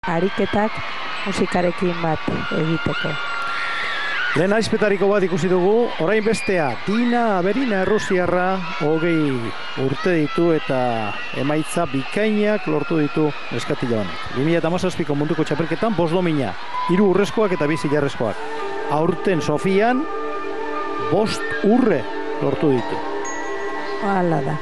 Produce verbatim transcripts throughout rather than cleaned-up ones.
ariketak musikarekin bat egiteko. Lehen aizpetariko bat ikusi dugu, orain bestea, Dina Aberina errusiarra, hogei urte ditu eta emaitza bikainak lortu ditu neskatila honek. bi mila hamazazpiko munduko txapelketan bost domina, hiru urrezkoak eta bi zilarrezkoak. Aurten Sofian, bost urre lortu ditu. Hala da.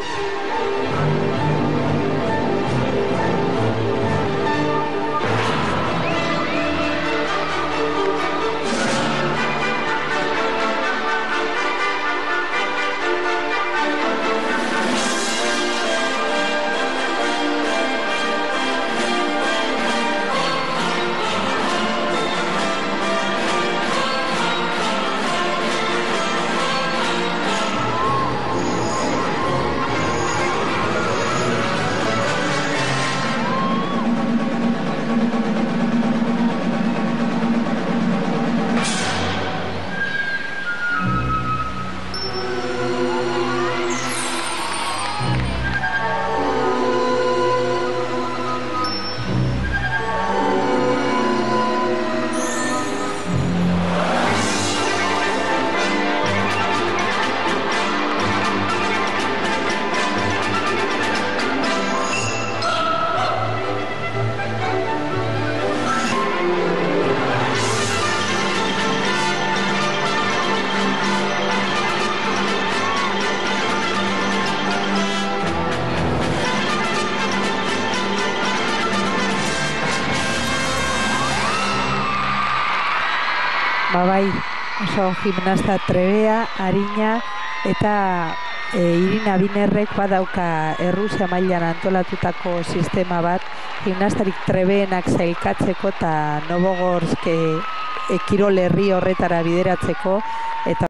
Bai, oso gimnasta trebea, arina, eta e, Irina Binerrek badauka Errusia mailan antolatutako sistema bat, gimnastarik trebeenak zailkatzeko eta Novogorsk e, kirol herri horretara bideratzeko,